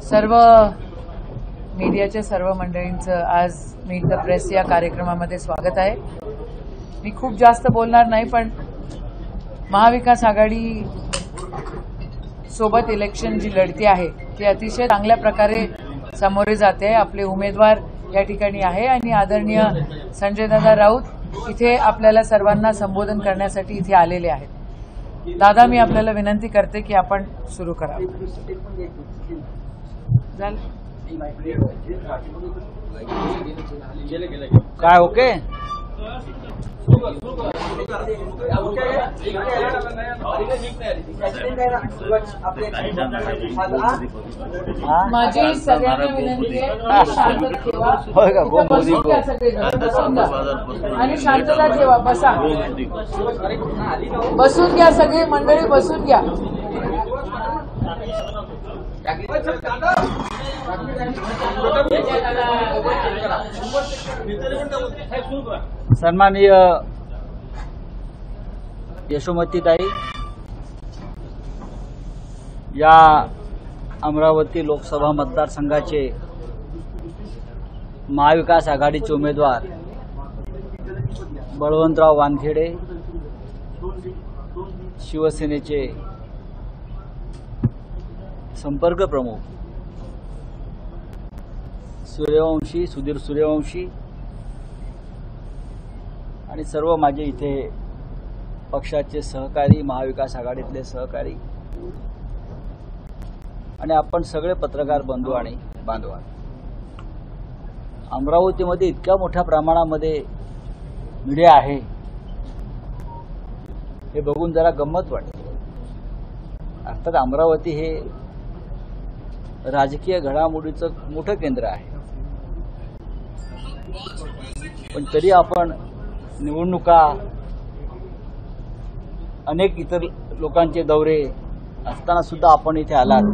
सर्व मीडियाच्या सर्व मंडळींचं आज मीट द प्रेस या कार्यक्रमामध्ये स्वागत आहे. मी खूप जास्त बोलणार नाही, पण महाविकास आघाडी सोबत इलेक्शन जी लढती आहे ती अतिशय चांगल्या प्रकारे सामोरे जाते. आपले उमेदवार या ठिकाणी आहे आणि आदरणीय संजयदादा राऊत इथे आपल्याला सर्वांना संबोधन करण्यासाठी इथे आलेले आहेत. दादा, मी आपल्याला विनंती करते की आपण सुरू करावं. काय ओके? माझी सगळ्यांना विनंती आहे, शांतता ठेवा आणि शांतता ठेवा. बसा, बसून घ्या, सगळी मंडळी बसून घ्या. सन्माननीय यशोमतीताई, या अमरावती लोकसभा मतदारसंघाचे महाविकास आघाडीचे उमेदवार बळवंतराव वानखेडे, शिवसेनेचे संपर्क प्रमुख सुधीर सूर्यवंशी आणि सर्व माझे इथे पक्षाचे सहकारी, महाविकास आघाडीतले सहकारी आणि आपण सगळे पत्रकार बंधू आणि बांधव, अमरावतीमध्ये इतक्या मोठ्या प्रमाणामध्ये मीडिया आहे हे बघून जरा गंमत वाटते. अर्थात अमरावती हे राजकीय घडामोडीचं मोठं केंद्र आहे, पण तरी आपण निवडणुका, अनेक इतर लोकांचे दौरे असताना सुद्धा आपण इथे आलात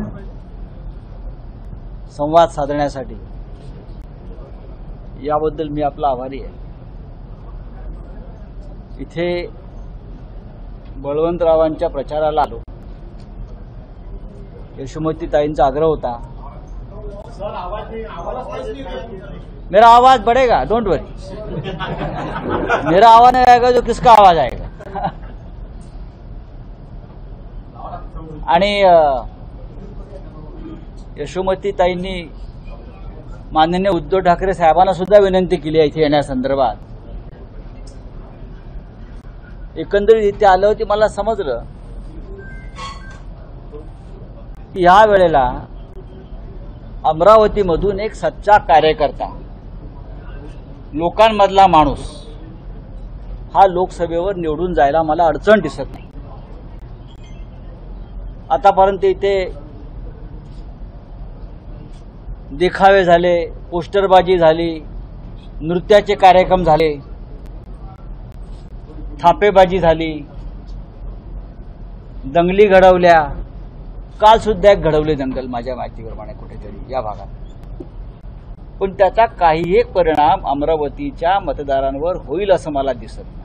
संवाद साधण्यासाठी, याबद्दल मी आपला आभारी आहे. इथे बळवंतरावांच्या प्रचाराला आलो. यशोमतीताईंचा आग्रह होता, मेरा आवाज बढ़ेगा, डोंट वरी, मेरा आवाज नहीं आएगा जो किसका आवाज आएगा. आणि यशोमतीताईंनी माननीय उद्धव ठाकरे साहेबांना सुद्धा विनंती केली आहे इथे येण्यासंदर्भात. एकंदरीत इथे आलं होती, मला समजलं की या वेळेला अमरावतीमधून एक सच्चा कार्यकर्ता, लोकांमधला माणूस हा लोकसभेवर निवडून जायला मला अडचण दिसत नाही. आतापर्यंत इथे देखावे झाले, पोस्टरबाजी झाली, नृत्याचे कार्यक्रम झाले, थापेबाजी झाली, दंगली घडवल्या. काल सुद्धा एक घडवले दंगल माझ्या माहितीप्रमाणे कुठेतरी या भागात, पण त्याचा काही एक परिणाम अमरावतीच्या मतदारांवर होईल असं मला दिसत नाही.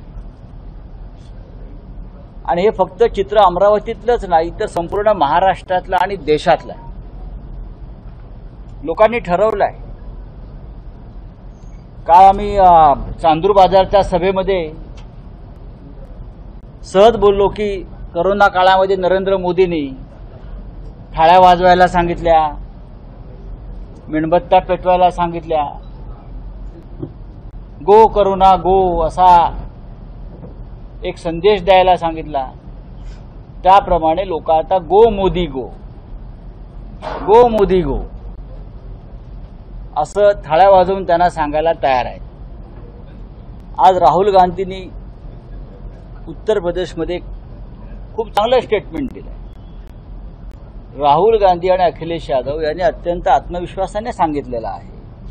आणि हे फक्त चित्र अमरावतीतलंच नाही, तर संपूर्ण महाराष्ट्रातलं आणि देशातलं लोकांनी ठरवलं आहे. काल आम्ही चांदूर बाजारच्या सभेमध्ये सहज बोललो की करोना काळामध्ये नरेंद्र मोदींनी थाळ्या वाजवायला सांगितल्या, मेणबत्त्या पेटवायला सांगितल्या, गो करोना गो असा एक संदेश द्यायला सांगितला. त्याप्रमाणे लोक आता गो मोदी गो, गो मोदी गो असं थाळ्या वाजवून त्यांना सांगायला तयार आहेत. आज राहुल गांधींनी उत्तर प्रदेशमध्ये खूप चांगलं स्टेटमेंट दिलं. राहुल गांधी आणि अखिलेश यादव यांनी अत्यंत आत्मविश्वासाने सांगितलेलं आहे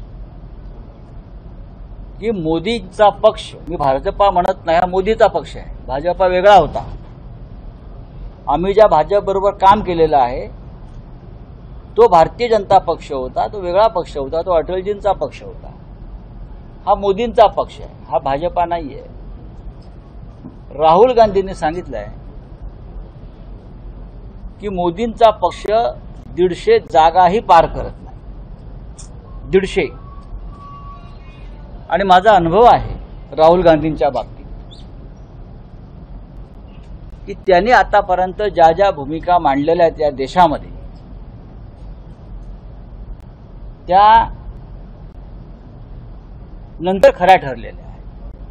की मोदीचा पक्ष, मी भाजपा म्हणत नाही, हा मोदीचा पक्ष आहे. भाजपा वेगळा होता. आम्ही ज्या भाजप बरोबर काम केलेलं आहे तो भारतीय जनता पक्ष होता, तो वेगळा पक्ष होता, तो अटलजींचा पक्ष होता. हा मोदींचा पक्ष आहे, हा भाजपा नाही आहे. राहुल गांधींनी सांगितलंय की मोदींचा पक्ष 150 जागाही पार करत नाही. 150. आणि माझा अनुभव आहे राहुल गांधींच्या बाबतीत की त्यांनी आतापर्यंत ज्या ज्या भूमिका मांडलेल्या आहेत या देशामध्ये त्या नंतर खऱ्या ठरलेल्या आहेत.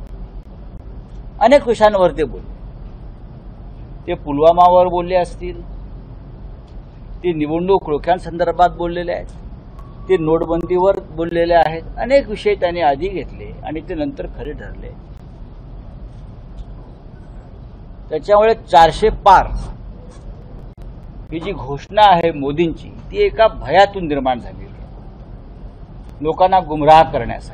अनेक विषयांवर ते बोलले. ते पुलवामावर बोलले असतील, ते निवडणूक रोख्यांसंदर्भात बोललेले आहेत, ते नोटबंदीवर बोललेले आहेत. अनेक विषय त्यांनी आधी घेतले आणि ते नंतर खरे ठरले. त्याच्यामुळे 400 पार ही जी घोषणा आहे मोदींची ती एका भयातून निर्माण झालेली आहे, लोकांना गुमराह करण्यासाठी.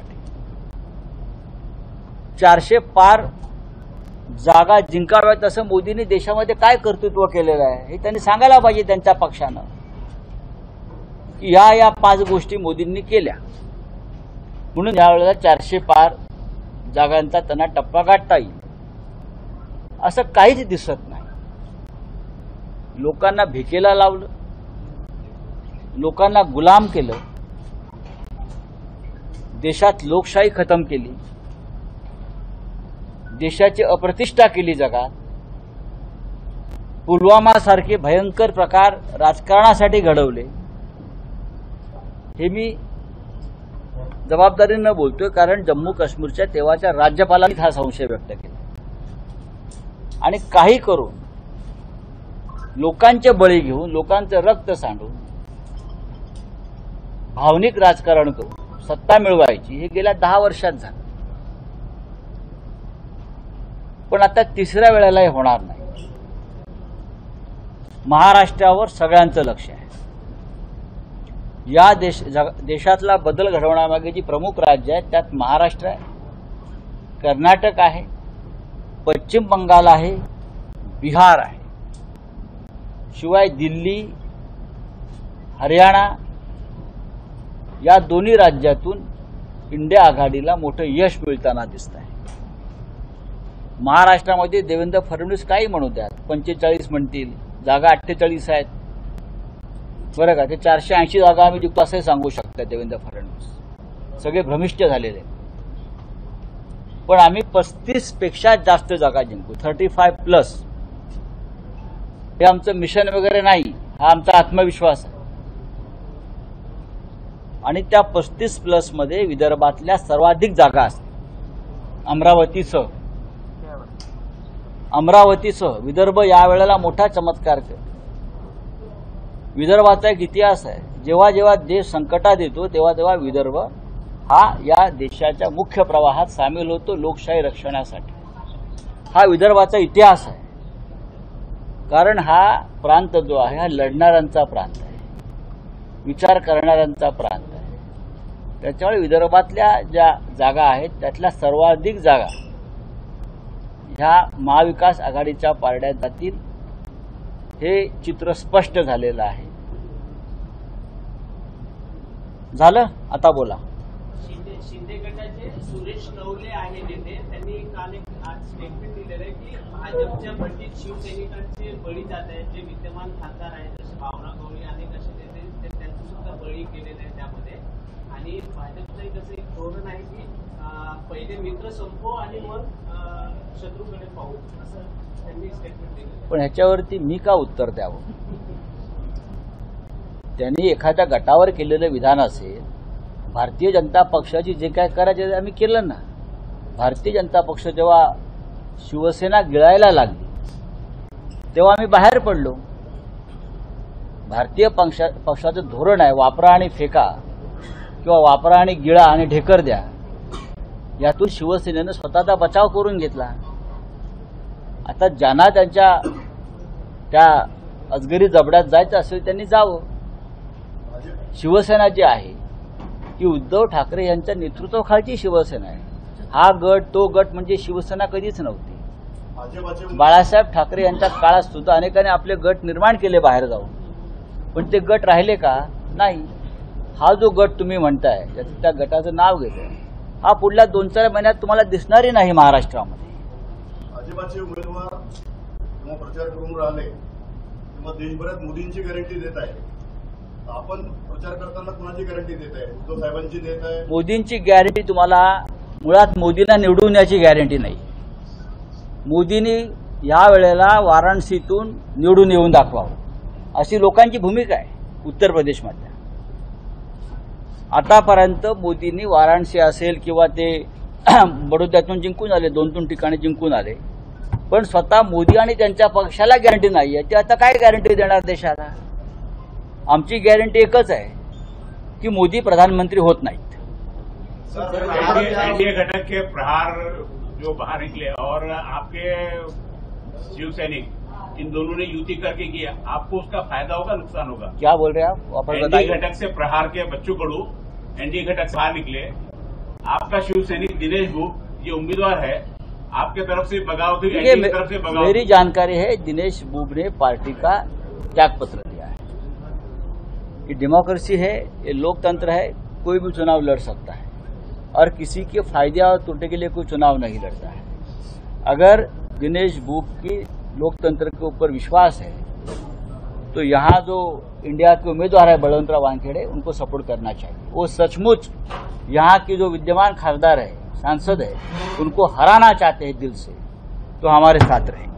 400 पार जागा जिंकाव्यात असं मोदींनी देशामध्ये काय कर्तृत्व केलेलं आहे हे त्यांनी सांगायला पाहिजे त्यांच्या पक्षानं की या 5 गोष्टी मोदींनी केल्या म्हणून यावेळेला 400 पार जागांचा त्यांना टप्पा गाठता येईल असं काहीच दिसत नाही. लोकांना भिकेला लावलं, लोकांना गुलाम केलं, देशात लोकशाही खतम केली, देशाची अप्रतिष्ठा केली जगात. पुलवामा सारखे भयंकर प्रकार राजकारणासाठी घडवले. हे मी जबाबदारीनं बोलतोय कारण जम्मू काश्मीरच्या तेव्हाच्या राज्यपालांनी हा संशय व्यक्त केला. आणि काही करून लोकांचे बळी घेऊन, लोकांचं रक्त सांडून भावनिक राजकारण करून सत्ता मिळवायची हे गेल्या 10 वर्षात झालं. पण आता 3ऱ्या वेळेला हे होणार नाही. महाराष्ट्रावर सगळ्यांचं लक्ष आहे. या देशातला बदल घडवण्यामागे जी प्रमुख राज्य आहेत त्यात महाराष्ट्र आहे, कर्नाटक आहे, पश्चिम बंगाल आहे, बिहार आहे. शिवाय दिल्ली, हरियाणा या दोन्ही राज्यातून इंडिया आघाडीला मोठं यश मिळताना दिसत आहे. महाराष्ट्रामध्ये देवेंद्र फडणवीस काही म्हणू द्यात, 45 म्हणतील, जागा 48 आहेत, बरं का. ते 480 जागा आम्ही जिंकतो असंही सांगू शकतात देवेंद्र फडणवीस. सगळे भ्रमिष्ट झालेले. पण आम्ही 35 पेक्षा जास्त जागा जिंकू, 35+. हे आमचं मिशन वगैरे नाही, हा आमचा आत्मविश्वास आहे. आणि त्या 35+ मध्ये विदर्भातल्या सर्वाधिक जागा असतील. अमरावतीसह विदर्भ यावेळेला मोठा चमत्कार करतो. विदर्भाचा एक इतिहास आहे. जेव्हा जेव्हा देश संकटात येतो तेव्हा तेव्हा विदर्भ हा या देशाच्या मुख्य प्रवाहात सामील होतो लोकशाही रक्षणासाठी. हा विदर्भाचा इतिहास आहे. कारण हा प्रांत जो आहे हा लढणाऱ्यांचा प्रांत आहे, विचार करणाऱ्यांचा प्रांत आहे. त्याच्यामुळे विदर्भातल्या ज्या जागा आहेत त्यातल्या सर्वाधिक जागा ह्या महाविकास आघाडीच्या पारड्यात जातील. हे चित्र स्पष्ट झालेलं आहे. झालं, आता बोला. शिंदे गटाचे सुरेश नवले आहे नेते, त्यांनी काल एक आज स्टेटमेंट दिलेलं आहे की भाजपच्या बंडीत शिवसैनिकांचे बळी जात आहेत. जे विद्यमान खासदार आहेत जसे भावना गवळी अनेक असे नेते त्यांचे सुद्धा बळी केलेले आहेत त्यामध्ये. आणि भाजपचं कसं एक धोरण आहे की पहिले मित्र संपव आणि मग शत्रूकडे पाहू, असं त्यांनी स्टेटमेंट दिलं. पण ह्याच्यावरती मी का उत्तर द्यावं? त्यांनी एखाद्या गटावर केलेलं विधान असेल. भारतीय जनता पक्षाची जे काय करायचे आम्ही केलं ना. भारतीय जनता पक्ष जेव्हा शिवसेना गिळायला लागली तेव्हा आम्ही बाहेर पडलो. भारतीय पक्षाचं धोरण आहे वापरा आणि फेका किंवा वापरा आणि गिळा आणि ढेकर द्या. यातून शिवसेनेनं स्वतःचा बचाव करून घेतला. आता ज्यांना त्यांच्या त्या अजगरी जबड्यात जायचं असेल त्यांनी जावं. शिवसेना जी आहे ती उद्धव ठाकरे यांच्या नेतृत्वाखालची शिवसेना आहे. हा गट तो गट म्हणजे शिवसेना कधीच नव्हती. बाळासाहेब ठाकरे यांच्या काळात सुद्धा अनेकांनी आपले गट निर्माण केले बाहेर जाऊन, पण ते गट राहिले का? नाही. हा जो गट तुम्ही म्हणताय त्या गटाचं नाव घेतोय हा पुढल्या 2-4 महिन्यात तुम्हाला दिसणारही नाही महाराष्ट्रामध्ये. भाजपाचे उमेदवार प्रचार करून राहिले मग देशभरात मोदींची गॅरंटी देत आहे, आपण प्रचार करताना कुणाची गॅरंटी देत आहे? उद्धव साहेबांची देत आहे? मोदींची गॅरंटी तुम्हाला मुळात मोदींना निवडून याची गॅरंटी नाही. मोदींनी या वेळेला वाराणसीतून निवडून येऊन दाखवावं अशी लोकांची भूमिका आहे उत्तर प्रदेशमधल्या. आतापर्यंत मोदींनी वाराणसी असेल किंवा ते बडोद्यातून जिंकून आले, 2-3 ठिकाणी जिंकून आले, पण स्वतः मोदी आणि त्यांच्या पक्षाला गॅरंटी नाही आहे. ते आता काय गॅरंटी देणार देशाला? आमची गॅरंटी एकच आहे की मोदी प्रधानमंत्री होत नाहीत. एनडीए घटक के प्रहार जो बाहर निकले और आपके शिवसैनिक इन दोनों ने युति करके किया, आपको उसका फायदा होगा नुकसान होगा? क्या बोल रहे हैं आप? वापस एनडीए बताइए. घटक से प्रहार के बच्चू कडू एनडीए घटक से बाहर निकले, आपका शिवसैनिक दिनेश बुब ये उम्मीदवार है, आपके तरफ से बगावत हुई, एनडीए की तरफ से बगावत? मेरी जानकारी है दिनेश बुब ने पार्टी का त्यागपत्र दिया है. ये डेमोक्रेसी है, ये लोकतंत्र है, कोई भी चुनाव लड़ सकता है और किसी के फायदे और टूटे के लिए कोई चुनाव नहीं लड़ता है. अगर दिनेश बुब की लोकतंत्र के ऊपर विश्वास है तो यहाँ जो इंडिया के उम्मीदवार है बलवंतराव वानखेड़े, उनको सपोर्ट करना चाहिए. वो सचमुच यहाँ की जो विद्यमान खासदार है, सांसद है, उनको हराना चाहते हैं दिल से, तो हमारे साथ रहेंगे.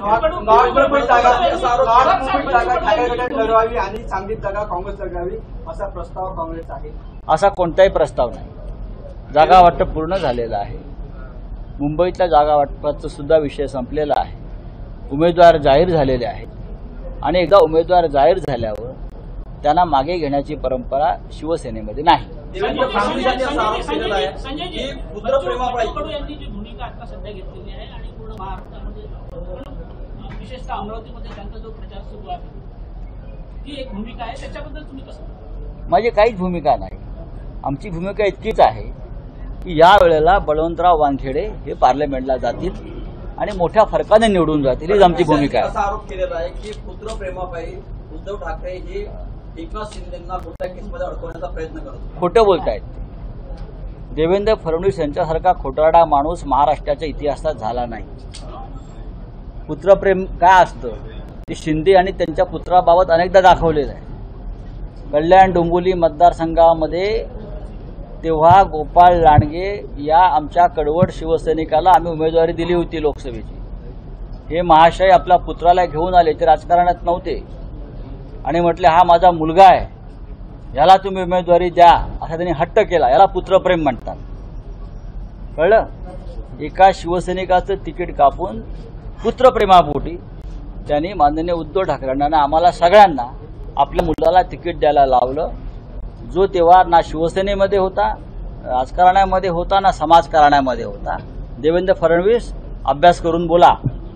लढवावी आणि सांगलीत जागा काँग्रेस लढवावी असा प्रस्ताव काँग्रेस आहे. असा कोणताही प्रस्ताव नाही. जागा वाटप पूर्ण झालेलं आहे. मुंबईतल्या जागा वाटपाचा सुद्धा विषय संपलेला आहे. उमेदवार जाहीर झालेले आहेत आणि एकदा उमेदवार जाहीर झाल्यावर त्यांना मागे घेण्याची परंपरा शिवसेनेमध्ये नाही. देवेंद्र फडणवीस यांनी असा आरोप केलेला आहे की पुत्रप्रेमापायी यांनी जी भूमिका आता सध्या घेतलेली आहे आणि पूर्ण महाराष्ट्रामध्ये विशेषतः अमरावतीमध्ये त्यांचा जो प्रचार सुरू आहे ती एक भूमिका आहे, त्याच्याबद्दल तुम्ही कसं? माझी काहीच भूमिका नाही. आमची भूमिका इतकीच आहे की या वेळेला बळवंतराव वानखेडे हे पार्लमेंटला जातील आणि मोठ्या फरकाने निवडून जातील, हीच आमची भूमिका आहे. असा आरोप केलेला आहे की पुत्रप्रेमापायी उद्धव ठाकरे हे एकनाथ शिंदेंना कुठल्या केसमध्ये अडकवण्याचा प्रयत्न करतात. खोटं बोलतायत. देवेंद्र फडणवीस यांच्यासारखा खोटारडा माणूस महाराष्ट्राच्या इतिहासात झाला नाही. पुत्रप्रेम काय असतं ते शिंदे आणि त्यांच्या पुत्राबाबत अनेकदा दाखवलेलं आहे. कल्याण डोंबिवली मतदारसंघामध्ये तेव्हा गोपाळ लांडगे या आमच्या कडवट शिवसैनिकाला आम्ही उमेदवारी दिली होती लोकसभेची. हे महाशय आपल्या पुत्राला घेऊन आले, ते राजकारणात नव्हते आणि म्हटले हा माझा मुलगा आहे, याला तुम्ही उमेदवारी द्या, असा त्यांनी हट्ट केला. याला पुत्रप्रेम म्हणतात. कळलं? एका शिवसैनिकाचं तिकीट कापून पुत्रप्रेमापोटी त्यांनी माननीय उद्धव ठाकरेंना आम्हाला सगळ्यांना आपल्या मुलाला तिकीट द्यायला लावलं, जो तेव्हा ना शिवसेनेमध्ये होता, राजकारणामध्ये होता, ना समाजकारणामध्ये होता. देवेंद्र फडणवीस अभ्यास करून बोला.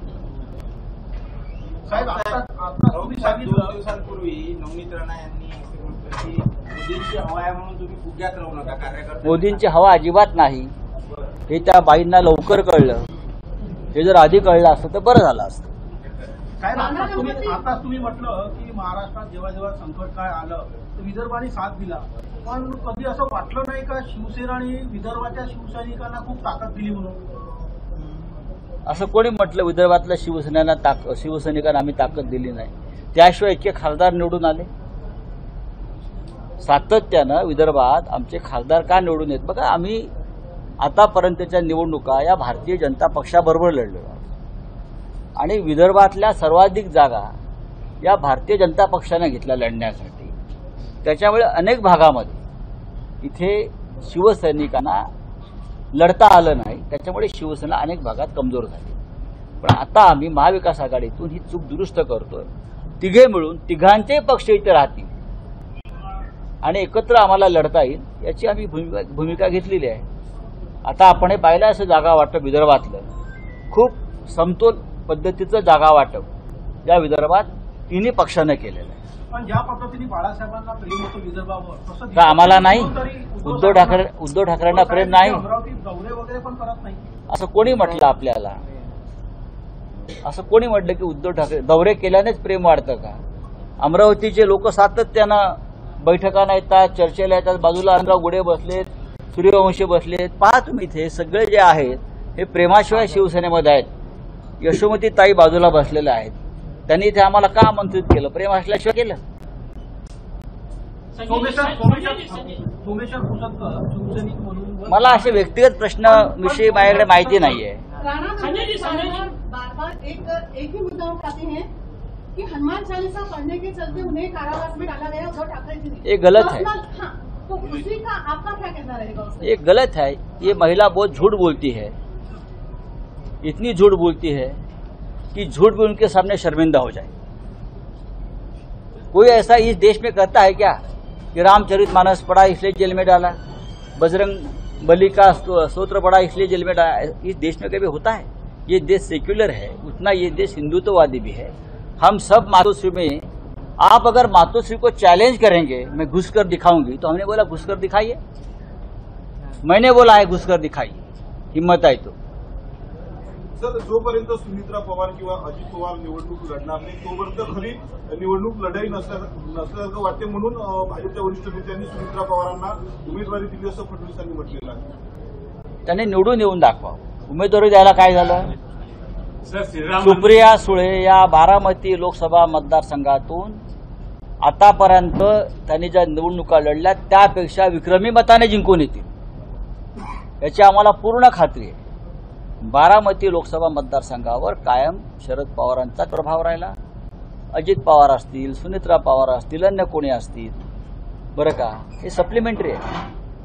साहेब आता तुम्ही सांगितलं 2 दिवसांपूर्वी नवनीत राणा यांनी की मोदींची हवा आहे म्हणून तुम्ही फुग्यात राहू नका, कार्यकर्ते. मोदींची हवा अजिबात नाही हे त्या बाईंना लवकर कळलं. हे जर आधी कळलं असतं तर बरं झालं असतं. काय आता तुम्ही म्हटलं की महाराष्ट्रात जेव्हा जेव्हा संकट काय आलं तर विदर्भाने साथ दिला, पण कधी असं वाटलं नाही का शिवसेना आणि विदर्भाच्या शिवसैनिकांना खूप ताकद दिली म्हणून? असं कोणी म्हटलं विदर्भातल्या शिवसैनिकांना आम्ही ताकद दिली नाही? त्याशिवाय इतके खासदार निवडून आले. सातत्यानं विदर्भात आमचे खासदार का निवडून येत? बघा, आम्ही आतापर्यंतच्या निवडणुका या भारतीय जनता पक्षाबरोबर लढलो आणि विदर्भातल्या सर्वाधिक जागा या भारतीय जनता पक्षाने घेतल्या लढण्यासाठी. त्याच्यामुळे अनेक भागामध्ये इथे शिवसैनिकांना लढता आलं नाही, त्याच्यामुळे शिवसेना अनेक भागात कमजोर झाली. पण आता आम्ही महाविकास आघाडीतून ही चूक दुरुस्त करतोय. तिघे मिळून तिघांचे पक्ष इथे राहतील आणि एकत्र आम्हाला लढता येईल याची आम्ही भूमिका घेतलेली आहे. आता आपण हे पाहिलं असं जागा वाटप विदर्भातलं खूप समतोल पद्धतीचं जागा वाटप या विदर्भात तिन्ही पक्षानं केलेलं आहे. पण ज्या पद्धतीने बाळासाहेबांना प्रेम होतं विदर्भावर तसं का आम्हाला नाही? उद्धव ठाकरेंना प्रेम नाही अमरावती दौरे वगैरे पण करत नाही असं कोणी म्हटलं आपल्याला? असं कोणी म्हटलं की उद्धव ठाकरे दौरे केल्यानेच प्रेम वाढतं का? अमरावतीचे लोक सातत्यानं बैठकांना येतात, चर्चेला येतात. बाजूला अनराव गुडे बसलेत, सूर्यवंशी बसलेत. पहा तुम्ही इथे सगळे जे आहेत हे प्रेमाशिवाय शिवसेनेमध्ये आहेत. यशोमती ताई बाजूला बसलेल्या आहेत. त्यांनी इथे आम्हाला का आमंत्रित केलं? प्रेम असल्याशिवाय केलं? सोमेश्वर पुसदकर शिवसैनिक म्हणून मला असे व्यक्तिगत प्रश्नाविषयी माझ्याकडे माहिती नाहीये. राणा बार बार एक ही मुद्दा उठाते हैं कि हनुमान चालीसा पढ़ने के चलते उन्हें कारावास में डाला गया उद्धव ठाकरे जी ने. ये गलत है. हाँ, तो उसी का आपका क्या कहना रहेगा उसमें? ये गलत है. ये महिला बहुत झूठ बोलती है, इतनी झूठ बोलती है कि झूठ भी उनके सामने शर्मिंदा हो जाए. कोई ऐसा इस देश में करता है क्या कि रामचरितमानस पढ़ा इसलिए जेल में डाला, बजरंग बली का स्तोत्र पढ़ा इसलिए जेल में डाला? इस देश में कभी होता है? ये देश सेक्युलर है, उतना ये देश हिंदुत्ववादी भी है. हम सब मातोश्री में, आप अगर मातोश्री को चैलेंज करेंगे, मैं घुसकर दिखाऊंगी, तो हमने बोला घुसकर दिखाइए. मैंने बोला है घुसकर दिखाइए, हिम्मत आहे तो. सर, जोपर्यंत सुमित्रा पवार किंवा अजित पवार निवडणूक लढणार नाही तोपर्यंत खरी निवडणूक लढाई नसल्यासारखं वाटते. म्हणून भाजपच्या वरिष्ठ नेत्यांनी सुमित्रा पवारांना उमेदवारी दिली असं फडणवीसांनी म्हटलेलं आहे. त्यांनी निवडून येऊन दाखवा. उमेदवारी द्यायला काय झालं? सर, श्रीराम सुप्रिया सुळे या बारामती लोकसभा मतदारसंघातून आतापर्यंत त्यांनी ज्या निवडणुका लढल्या त्यापेक्षा विक्रमी मताने जिंकून येतील याची आम्हाला पूर्ण खात्री आहे. बारामती लोकसभा मतदारसंघावर कायम शरद पवारांचा प्रभाव राहिला. अजित पवार असतील, सुनेत्रा पवार असतील, अन्य कोणी असतील, बरं का, हे सप्लिमेंटरी आहे.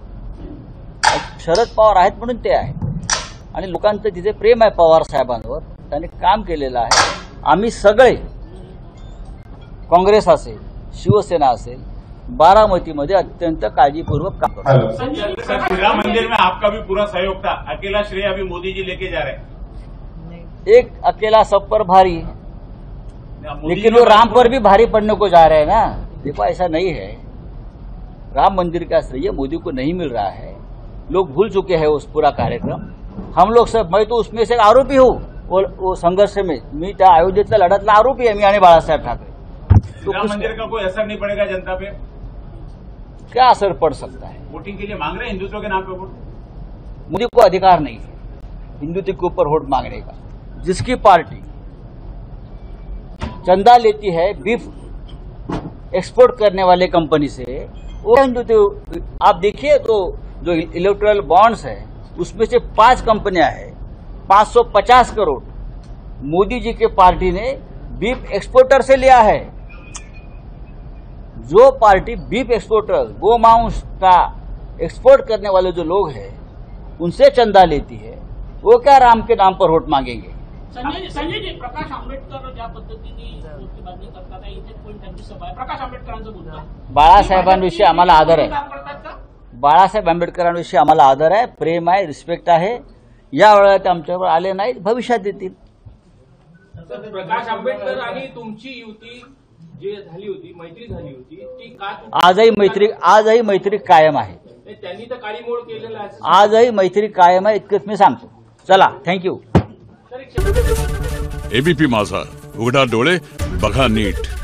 शरद पवार आहेत म्हणून ते आहे आणि लोकांचं तिथे प्रेम आहे पवार साहेबांवर. त्यांनी काम केलेलं आहे. आम्ही सगळे, काँग्रेस असेल, शिवसेना असेल, बारामतीमध्ये अत्यंत काळजीपूर्वक काम करतो. सर, श्रीराम मंदिर में आपका भी पूरा सहयोग था. अकेला श्रेय अभी मोदी जी लेके जा रहे हैं. एक अकेला सब पर भारी, लेकिन वो राम पर भी भारी पड़ने को जा रहे हैं ना. देखो ऐसा नहीं है, राम मंदिर का श्रेय मोदी को नहीं मिल रहा है. लोग भूल चुके हैं उस पूरा कार्यक्रम. हम लोग सब, मैं तो उसमें से आरोपी हूँ. वो संघर्ष में मी त्या अयोध्येतल्या लढतला आरोपी आहे, मी आणि बाळासाहेब ठाकरे. तो राम मंदिर का कोई असर नहीं पड़ेगा जनता पे? क्या असर पड़ सकता है? वोटिंग के लिए मांग रहे हैं हिंदुत्व के नाम पे वोट. मोदी को अधिकार नहीं है हिंदुत्व के ऊपर वोट मांगने का. जिसकी पार्टी चंदा लेती है बीफ एक्सपोर्ट करने वाले कंपनी से, वो हिंदुत्व. आप देखिए तो जो इलेक्टोरल बॉन्ड्स है उसमें से 5 कंपनियां हैं, 550 करोड़ मोदी जी के पार्टी ने बीफ एक्सपोर्टर से लिया है. जो पार्टी बीफ एक्सपोर्टर, गोमांस का एक्सपोर्ट करने वाले जो लोग हैं उनसे चंदा लेती है, वो क्या राम के नाम पर वोट मांगेंगे? संजय जी, प्रकाश आंबेडकर ज्या पद्धतीने गोष्टीबाजी करतात आहे, इथे पण त्यांची सभा आहे. प्रकाश आंबेडकरांचं मुद्दा, बाळासाहेबांविषयी आम्हाला आदर आहे. काम करतात का? बाळासाहेब आंबेडकरांविषयी आम्हाला आदर आहे, प्रेम आहे, रिस्पेक्ट आहे. या वेळेला ते आमच्यावर आले नाहीत, भविष्यात येतील. प्रकाश आंबेडकर आणि तुमची युती जी झाली होती, मैत्री झाली होती, ती का आजही मैत्री कायम आहे. त्यांनी तर काळीमोड केलेलं आहे. आजही मैत्री कायम आहे, इतकंच मी सांगतो. चला, थँक्यू. एबीपी माझा, उघडा डोळे बघा नीट.